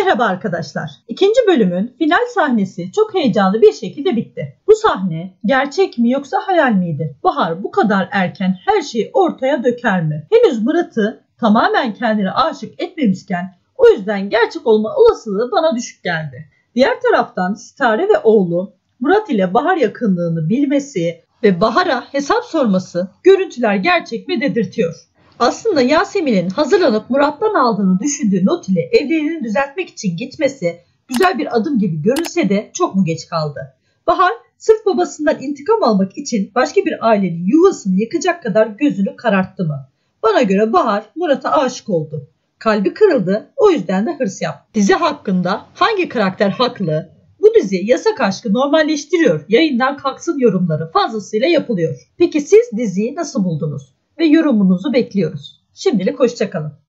Merhaba arkadaşlar. İkinci bölümün final sahnesi çok heyecanlı bir şekilde bitti. Bu sahne gerçek mi yoksa hayal miydi? Bahar bu kadar erken her şeyi ortaya döker mi? Henüz Murat'ı tamamen kendine aşık etmemişken o yüzden gerçek olma olasılığı bana düşük geldi. Diğer taraftan Sitare ve oğlu Murat ile Bahar yakınlığını bilmesi ve Bahar'a hesap sorması görüntüler gerçek mi dedirtiyor. Aslında Yasemin'in hazırlanıp Murat'tan aldığını düşündüğü not ile evliliğini düzeltmek için gitmesi güzel bir adım gibi görünse de çok mu geç kaldı? Bahar sırf babasından intikam almak için başka bir ailenin yuvasını yıkacak kadar gözünü kararttı mı? Bana göre Bahar Murat'a aşık oldu. Kalbi kırıldı, o yüzden de hırs yaptı. Dizi hakkında hangi karakter haklı? Bu dizi yasak aşkı normalleştiriyor, yayından kalksın yorumları fazlasıyla yapılıyor. Peki siz diziyi nasıl buldunuz? Ve yorumunuzu bekliyoruz. Şimdilik hoşça kalın.